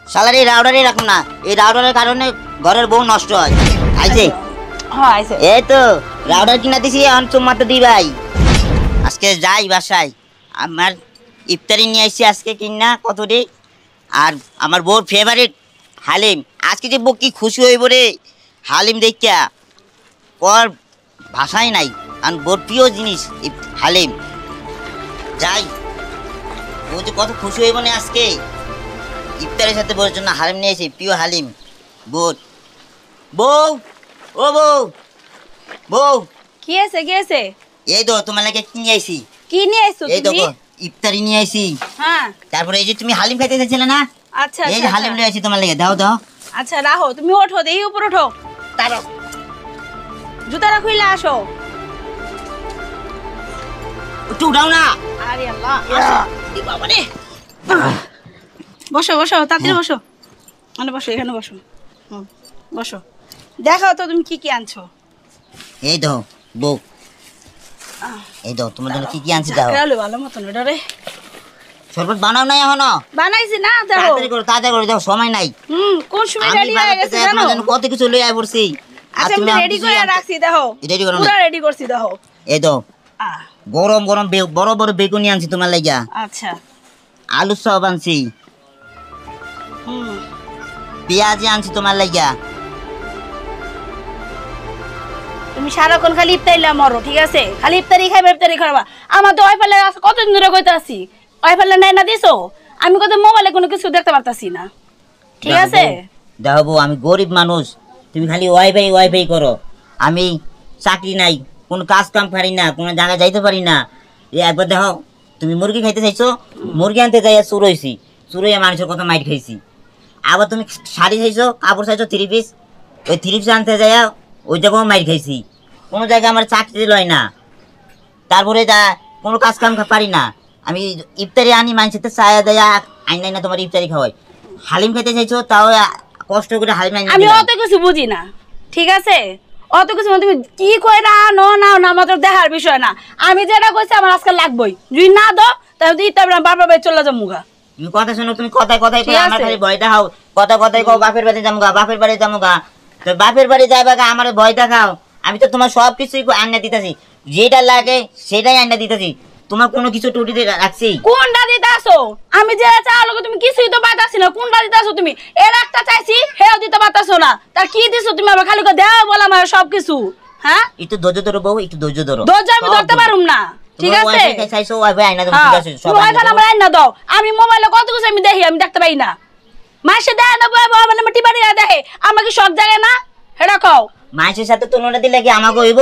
শালার এই রাউডারই রাখুন না, এই রাউডারের কারণে ঘরের বউ নষ্ট হয়। আইছে এই তো রাউডার কিনা দিছি, এখন তোমার তো দি ভাই। আজকে যাই বাসায়, আমার ইফতারি নিয়ে আসছি আজকে কিনা কতটি। আর আমার বউর ফেভারিট হালিম, আজকে যে বউ কি খুশি হইব রে হালিম দেখিয়া, ওর ভাষাই নাই। কারণ বউর প্রিয় জিনিস হালিম। যাই, ও যে কত খুশি হইব না আজকে ইফতারের সাথে বউর জন্য হালিম নিয়ে এসে, প্রিয় হালিম। বউ বউ ও বউ বউ কি আছে কি আছে? এই তো তোমার লাগে কি নিয়ে আইছি। কি নিয়ে আইছো তুমি? এই দেখো ইফতারি নিয়ে আইছি। হ্যাঁ, তারপরে এই যে তুমি হালিম খাইতে চাইছিলে না, আচ্ছা এই যে হালিম নিয়ে আইছি তোমার লাগে। দাও দাও। আচ্ছা রাখো, তুমি ওঠো, দেখি উপর ওঠো। তারও জুতাটা খুইলা আসো। একটু উঠাও না। আরে আল্লাহ, আসো। এ বাবা রে। বসো বসো, তাড়াতাড়ি বসো। মানে বসো, এখানে বসো। বসো, দেখাও তো তুমি কি কি আনছো। এই দাও বউ, এই দাও তোমার জন্য কি কি আনছি। দাও ভালো মতন ওটা রে। শরবত বানাও নাই এখনো? বানাইছি না, দেখো। তাড়াতাড়ি করো, তাড়াতাড়ি করো, দাও সময় নাই। কোন সময় আমি রেডি হয়ে গেছে জানো? তোমার জন্য কত কিছু লই আই পড়ছি। আচ্ছা আমি রেডি করে রাখছি, দেখো। রেডি করো না? পুরো রেডি করছি, দেখো। এই দাও গরম গরম বড় বড় বেগুনি আনছি তোমার লাগা। আচ্ছা, আলু চপ আনছি, পেঁয়াজ আনছি তোমার লাগা। তুমি সারাক্ষণ খালি ইফতারিলা মরো, ঠিক আছে? খালি ইফতারি খাইবা, ইফতারি খাইবা। আমার তো ওয়াইফাই কতদিন ধরে কইতে আছি, ওয়াইফাই নাই না দিছো। আমি কত মোবাইলে কোনো কিছু দেখতে পারতাছি না, ঠিক আছে? দেখো বউ, আমি গরিব মানুষ, তুমি খালি ওয়াইফাই ওয়াইফাই করো। আমি চাকরি নাই, কোনো কাজ কাম পারি না, কোনো জায়গায় যাইতে পারি না। এই একবার দেখো, তুমি মুরগি খাইতে চাইছো, মুরগি আনতে যাইয়া চুর হয়েছি, চুর হইয়া মানুষের কত মাইট খাইছি। আবার তুমি শাড়ি চাইছো, কাপড় চাইছো 3 পিস, ওই 3 পিস আনতে যাইয়া ওই জায়গাও মাইট খাইছি। কোনো জায়গায় আমার চাকরি লয় না, তারপরে যা কোনো কাজ কাম পারি না। আমি ইফতারি আনি মানুষের চায়া দেয়া আইন নাই না তোমার ইফতারি খাওয়াই। হালিম খেতে চাইছো, তাও কষ্ট করে হালিম আনি। আমি অত কিছু বুঝি না, ঠিক আছে? অত কিছু তুমি কি কই না নো নাও না, আমাদের দেখার বিষয় না। আমি যেটা কইছি আমার আজকে লাগবেই, যদি না দাও তাহলে দিতে পারবে না, বাবার বাড়ি চলে যাবো গা। তুমি কথা শোনো, তুমি কথায় কথায় কই আমার খালি ভয় দেখাও, কথায় কও বাপের বাড়ি যামু গা, বাপের বাড়ি যামু গা। তো বাপের বাড়ি যাইবা গা, আমার ভয় দেখাও। আমি তো তোমার সব কিছুই আইনা দিতেছি, যেটা লাগে সেটাই আইনা দিতেছি। তোমার কোনো কিছু টুটিতে রাখছি? কোনটা দিতে আসো? আমি যে চাইলো তুমি কিছুই তো পাইতাছি না, কোনটা দিতে আসো তুমি? এর একটা চাইছি, হেও দিতে পারতাছো না। তার কি দিছো তুমি? আবার খালি করে দেও বলা আমার সবকিছু। হ্যাঁ, একটু ধৈর্য ধরো বউ, একটু ধৈর্য ধরো। ধৈর্য আমি ধরতে পারুম না, ঠিক আছে? ওয়াইফাই চাইছো, ওয়াইফাই আইনা দাও, ঠিক আছে? সব ওয়াইফাই আমার আইনা দাও। আমি মোবাইলে কত কিছু আমি দেখি, আমি দেখতে পাই না। মাসে দেয় না বয় বয় মানে টিপারি দেখে, আমাকে সব জায়গায় না হেডা কও। মাইসের সাথে তুলনা দিলে কি আমাকে হইব?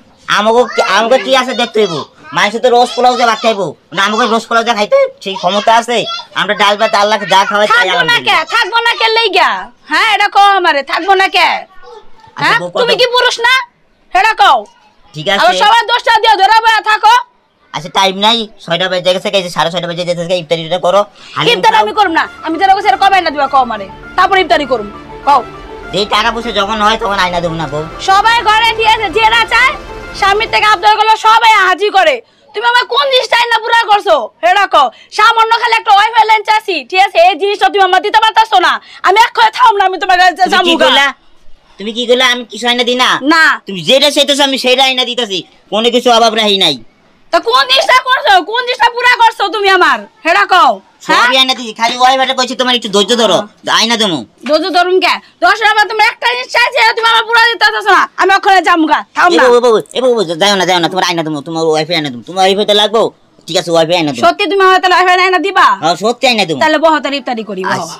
আমাকে কি আছে দেখতে হইব? মাইসে তো রোজ পোলাও যা ভাত খাইবো না, আমাকে রোজ পোলাও যা খাইতে সেই ক্ষমতা আছে? আমরা ডাল ভাত আল্লাহ যা খাওয়াই খাই। থাকবো না কে লইগা? হ্যাঁ এটা কও আমারে, থাকবো না কে? হ্যাঁ তুমি কি পুরুষ না? হেডা কও। ঠিক আছে, আবার সবাই 10টা দিয়ে ধরে বয়া থাকো। আচ্ছা টাইম নাই, 6টা বাজে গেছে, 6:30 বাজে যেতেছে। ইফতারিটা করো। ইফতারি আমি করব না, আমি যারা কইছি কবে না দিবা কও আমারে, তারপর ইফতারি করব। কও এই টাকা পয়সা যখন হয় তখন আইনা দেব না বউ? সবাই ঘরে ঠিক আছে, যেটা চায় স্বামীর থেকে আবদার করলো সবাই হাজির করে। তুমি আমার কোন জিনিসটা না পুরা করছো হেডা কও। সামান্য খালি একটা ওয়াইফাই লাইন চাইছি, ঠিক আছে? এই জিনিসটা তুমি আমার দিতে পারতাছো না। আমি এক কথা থাম না, আমি তোমার কাছে যাবো গা। তুমি কি কইলা? আমি কিছু আইনা দিই না? না, তুমি যেটা চাইতেছো আমি সেটা আইনা দিতেছি, কোনো কিছু অভাব রাহি নাই। তো কোন জিনিসটা করছো, কোন জিনিসটা পুরা করছো তুমি আমার হেডা কও। সবই আইনা দিছি, খালি ওয়াইফাইটা কইছি তোমার একটু ধৈর্য ধরো, আইনা দেবো। ধৈর্য ধরুন কে? 10 টাকা তুমি একটা জিনিস চাইছে, তুমি আমার পুরা দিতে পারতাছো না। আমি ওখানে যাবো গা, থাম না। যাও না, তোমার আইনা দেবো, তোমার ওয়াইফাই আইনা দেবো। তোমার ওয়াইফাই তো লাগবো, ঠিক আছে? ওয়াইফাই আইনা দেবো। সত্যি তুমি আমার তাহলে ওয়াইফাই না দিবা? হ্যাঁ সত্যি আইনা দেবো। তাহলে বহুত ইফতারি করি।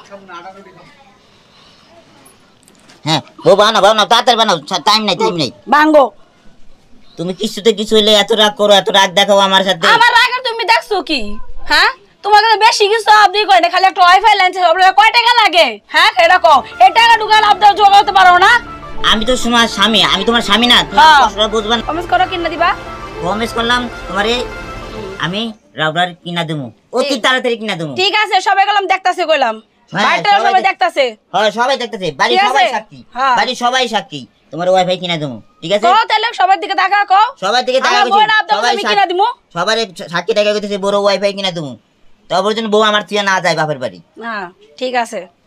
হ্যাঁ বউ বানাও তাড়াতাড়ি বানাও, টাইম নাই ভাঙ্গো। তুমি কিছুতে কিছু হইলে এত রাগ করো, এত রাগ দেখাও আমার সাথে। আমার রাগের তুমি দেখছো কি? হ্যাঁ, তোমার কাছে বেশি কিছু আবদি করে না, খালি একটা ওয়াইফাই লাইন কয় টাকা লাগে? হ্যাঁ এটা কও। এই টাকা ঢুকাল আবদার জোগাতে পারো না? আমি তো তোমার স্বামী, আমি তোমার স্বামী না? তুমি বুঝবা না। কমেন্ট করো, কিনা দিবা? প্রমিস করলাম তোমারে আমি রাউডার কিনা দেবো, অতি তাড়াতাড়ি কিনা দেবো। ঠিক আছে, সবাই গেলাম দেখতাছে, কইলাম সবাই দেখতাছে। হ্যাঁ সবাই দেখতেছে, বাড়ির সবাই সাক্ষী, বাড়ির সবাই সাক্ষী। তোমার ওয়াইফাই কিনা দেবো, ঠিক আছে? কও তাহলে সবার দিকে তাকা, কও সবার দিকে তাকা, সবাই কিনা দিমু। সবার সাক্ষী টাকা কইতেছে বড় ওয়াইফাই কিনা দেবো, তারপর যেন বউ আমার তুই না যায় বাপের বাড়ি। হ্যাঁ ঠিক আছে,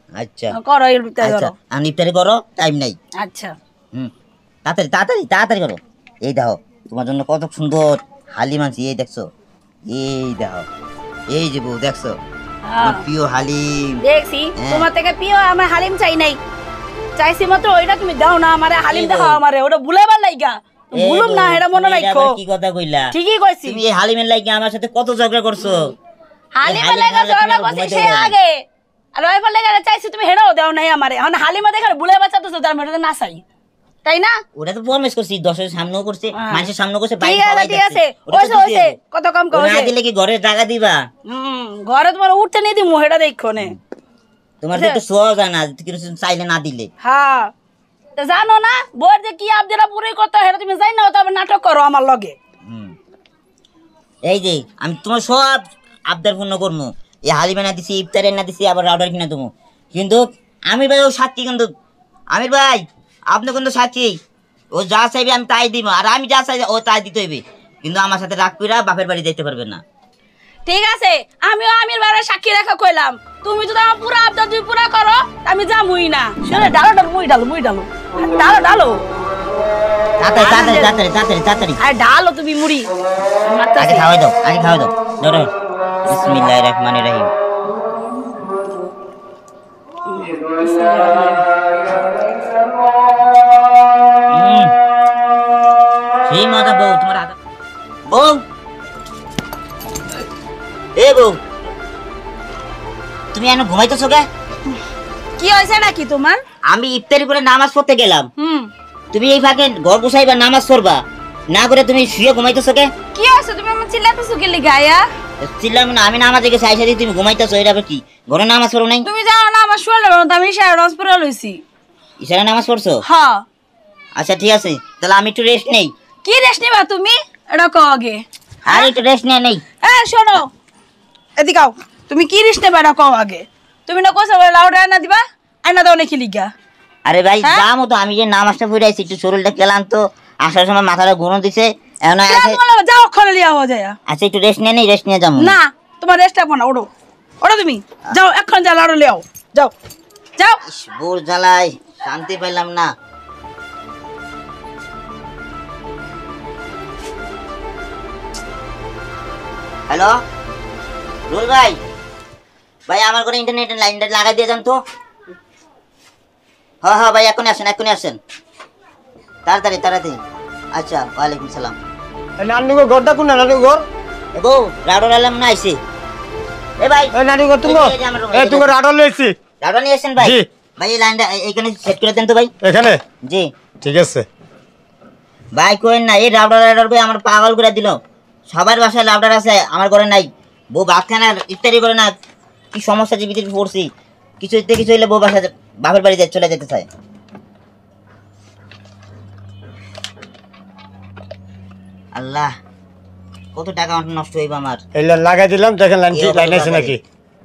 আচ্ছা করো এর ভিতরে আচ্ছা করো আমি ইফতারি করো টাইম নাই আচ্ছা তাড়াতাড়ি তাড়াতাড়ি তাড়াতাড়ি করো এই দেখো তোমার জন্য কত সুন্দর হালিম আনছি এই দেখছো এই দেখো এই যে বউ দেখছো আমার প্রিয় হালিম দেখছি হ্যাঁ। তোমার থেকে প্রিয় আমার হালিম চাই নাই চাইছি মাত্র ওইটা তুমি দাও না আমারে হালিম এই দাও বউ। আমারে ওটা ভুলাবার লাইগা এই ভুলুম না বউ, এটা মনে তুমি এটা রাখো আবার কি কথা কইলা ঠিকই কইছি তুমি এই হালিমের লাগি আমার সাথে কত ঝগড়া করছো হালিম হালিম লাগা খাওয়ালে জড়া তুমি করছি ঘুমাইতে সে পারবে না। আগে আর ওইবার লাগা চাইছি তুমি হেড়াও দাও নাই আমারে এখন হালিমা দেখে ভুলে বাঁচাতেছো তার মেয়েটা না চাই তাই না ওটা তো প্রমিস করছি 10 সামনেও করছে হ্যাঁ। মানুষের সামনেও করছে ঠিক বাইরে আছে সবাই ঠিক আছে দেখছে ওটা ওইসে তো ওইসে কত কম ওটা না কইছে দিলে কি ঘরে টাকা দিবা ঘরে তোমার উঠতে নেই দিমু হেটা দেখো নে তোমার তো একটু সোয়া যায় না কিছু চাইলে না দিলে হ্যাঁ তো জানো না বউর যে কি আবদারা পুরোই করতে হয় এটা তুমি জানি না তবে নাটক করো আমার লগে হুম। এই যে আমি তোমার সব আবদার পূর্ণ করবো এই হালিমা না দিছি ইফতারে না দিছি আবার অর্ডার কিনা দেবো কিন্তু আমির ভাই ও সাক্ষী কিন্তু আমির ভাই আপনি কিন্তু সাক্ষী ও যা চাইবে আমি তাই দিব আর আমি যা চাই ও তাই দিতে হইবে কিন্তু আমার সাথে রাগ কইরা বাপের বাড়ি যেতে পারবে না ঠিক আছে আমিও আমির বারে সাক্ষী রেখা কইলাম তুমি যদি আমার পুরো আবদার তুমি পুরো করো আমি যামুই না শুনে ডালো ডালো মুই ডালো ডালো ডালো তাড়াতাড়ি তাড়াতাড়ি তাড়াতাড়ি তাড়াতাড়ি আর ডালো তুমি মুড়ি আগে খাওয়াই দাও দাও দাও বিসমিল্লাহির রহমানির রহিম সেই মজা বউ তোমার হাতে বউ এ বউ তুমি এনে ঘুমাইতেছো কে কি হয়েছে নাকি তোমার আমি ইফতারি করে নামাজ পড়তে গেলাম হুম তুমি এই ফাঁকে ঘর বসাইবা নামাজ পড়বা না করে তুমি শুয়ে ঘুমাইতেছো কে কি হয়েছে তুমি আমার চিল্লাতেছো কি লিগায়া চিল্লাম না আমি নামাজে গেছি আইসা দিয়ে তুমি ঘুমাইতেছো এটা আবার কি ঘরে নামাজ পড়ো নাই তুমি জানো না আমার শোয়ালে আমি ইশারা নামাজ পড়া লইছি ইশারা নামাজ পড়ছো হ্যাঁ আচ্ছা ঠিক আছে তাহলে আমি একটু রেস্ট নেই কি রেস্ট নিবা তুমি এটা কও আগে আর একটু রেস্ট নিয়ে নেই শোনো এদিকে আও তুমি কি রেস্ট নেবা এটা কও আগে তুমি না কোসা বলে লাউড আয়না দিবা আয়না দাও নাকি লিগা আরে ভাই হ্যাঁ? যামো তো আমি যে নামাজটা পড়ে আইছি একটু শরীরটা কেলাম তো আসার সময় মাথাটা ঘুরো দিছে এখন যাও ওখানে লিয়া হওয়া যায় আচ্ছা একটু রেস্ট নিয়ে নেই রেস্ট নিয়ে যাবো না তোমার রেস্ট রাখবো না ওড়ো ওড়ো তুমি যাও এখন যা লাউড লিয়াও যাও যাও বোর জ্বালায় শান্তি পাইলাম না হ্যালো রুল ভাই ভাই আমার করে ইন্টারনেট লাইনটা লাগাই দিয়ে যান তো হ্যাঁ হ্যাঁ ভাই এখনই আসেন তাড়াতাড়ি তাড়াতাড়ি আচ্ছা ওয়ালাইকুম সালাম নানুগো ঘরটা কোন নানুগো ঘর এ বউ রাউডার আলাম না আইছে এ ভাই এ নানুগো তুমি এই যে আমার room, এ এই যে তুমি রাডল লইছি রাউডার নিয়ে আসেন ভাই জি। ভাই এই লাইনটা এইখানে সেট করে দেন তো ভাই এখানে জি ঠিক আছে ভাই কইন না এই রাউডার করে আমার পাগল করে দিল সবার বাসায় রাউডার আছে আমার ঘরে নাই বউ ভাত খায় না ইফতারি করে না কি সমস্যা জীবিত পড়ছি কিছু হইলে বউ বাসা বাপের বাড়ি চলে যেতে চায় আল্লাহ কত টাকা নষ্ট হইব আমার এলা লাগাই দিলাম দেখেন লাইন এই ঠিক লাইন অবস্থা আছে নাকি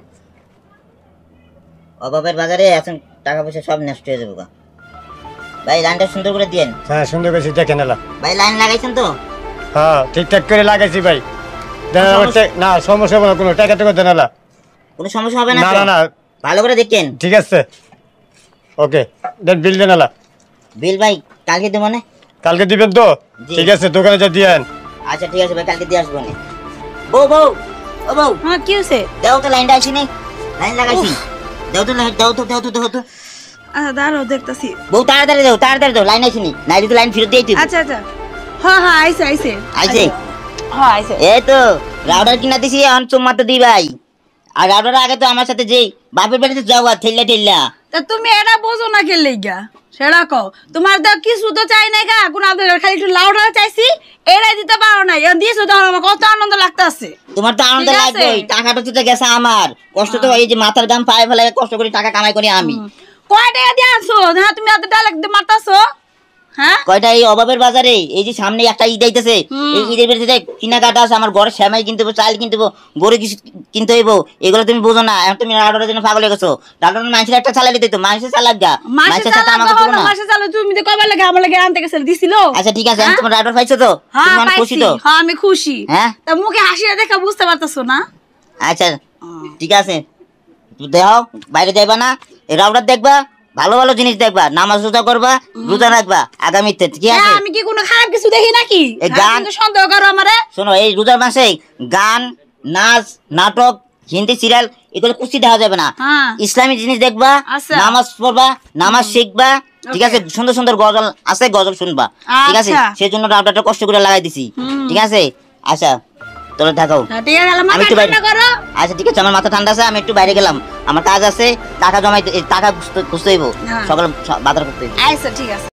অভাবের বাজারে এখন টাকা পয়সা সব নষ্ট হয়ে যাবে গা। ভাই লাইনটা সুন্দর করে দিয়েন হ্যাঁ সুন্দর করেছি দেখেন এলা ভাই লাইন লাগাইছেন তো হ্যাঁ ঠিকঠাক করে লাগাইছি ভাই দেন আমার না সমস্যা হবে না কোনো টাকা টাকা দেন এলা কোনো সমস্যা হবে না না তো? না না ভালো করে দেখেন ঠিক আছে ওকে দেন বিল দেন এলা বিল ভাই কালকে দেবো না কালকে দিবেন তো জি। ঠিক আছে দোকানে যা দিয়েন আচ্ছা ঠিক আছে ভাই কালকে দিয়ে আসবো না বউ বউ ও বউ হ্যাঁ কি হয়েছে দাও তো লাইনটা আসি নাই লাইন লাগাইছি দাও তো আচ্ছা দাঁড়াও দেখতেছি বউ তাড়াতাড়ি দাও লাইন আসিনি নাই তো লাইন ফেরত দিয়ে আচ্ছা আচ্ছা হ্যাঁ হ্যাঁ আইছে আইছে হ্যাঁ আইছে এই তো রাউডার কিনা দিছি এখন চুম্মা তো দি ভাই আর রাউডার আগে তো আমার সাথে যে বাপের বাড়িতে যাওয়া ঠেল্লা তা তুমি এটা বোঝো না কে লেগা সেটা কও তোমার তো কিছু তো চাই নাই গা কোন আপনাদের খালি একটু লাউডার চাইছি এরাই দিতে পারো না এখন দিয়েছো তখন আমার কত আনন্দ লাগতাছে তোমার তো আনন্দ ঠিক আছে। লাগবে টাকাটা তো গেছে আমার কষ্ট তো এই যে মাথার দাম পায়ে ফেলে কষ্ট করে টাকা কামাই করি আমি কয় টাকা দিয়ে আনছো হ্যাঁ তুমি এত ডাইলেক্ট দিয়ে মারতাছো হ্যাঁ কয়টা এই অভাবের বাজারে এই যে সামনে একটা ঈদ আইতেছে এই ঈদের ভিতরে কেনাকাটা আছে আমার ঘরে সেমাই কিনতে হবো চাল কিনতে হবো গরু কিছু কিনতে হইব এগুলো তুমি বোঝো না এখন তুমি রাউডারের জন্য পাগল হয়ে গেছো রাউডার মানুষের একটা চালাই দিতে মানুষের চালাক গা মাসে মানুষের চালা সাথে আমাকে কখনো বলো না মাসে চালা তুমি তো কবে লাগে আমার লাগে আনতে গেছিল দিছিল আচ্ছা ঠিক আছে এখন তোমার রাউডার পাইছো তো হ্যাঁ তুমি অনেক খুশি পাইছি তো হ্যাঁ আমি খুশি হ্যাঁ তা মুখে হাসিটা দেখা বুঝতে পারতাছো না আচ্ছা ঠিক আছে তুমি দেখো বাইরে যাইবা না এই রাউডার দেখবা, ভালো ভালো জিনিস দেখবা, নামাজ রোজা করবা, রোজা রাখবা আগামীতে, ঠিক আছে? আমি কি কোনো খারাপ কিছু দেখি নাকি? এই গান কিন্তু সন্দেহ করো আমারে। শোনো, এই রোজার মাসে গান, নাচ, নাটক, হিন্দি সিরিয়াল এগুলো কুচি দেখা যাবে না। হ্যাঁ। ইসলামিক জিনিস দেখবা, আচ্ছা। নামাজ পড়বা, নামাজ শিখবা, ঠিক আছে? সুন্দর সুন্দর গজল আছে, গজল শুনবা, ঠিক আছে? আচ্ছা। সেই জন্য রাউডারটা কষ্ট করে লাগাই দিছি, ঠিক আছে? আচ্ছা তোরা থাকো, ঠিক আছে, আমি মাথা একটু বাইরে। ঠান্ডা করো। আচ্ছা ঠিক আছে, আমার মাথা ঠান্ডা আছে, আমি একটু বাইরে গেলাম, আমার কাজ আছে, টাকা জমাই, টাকা খুঁজতে হইব, হ্যাঁ। সকালে বাজার করতে হইব। আচ্ছা ঠিক আছে।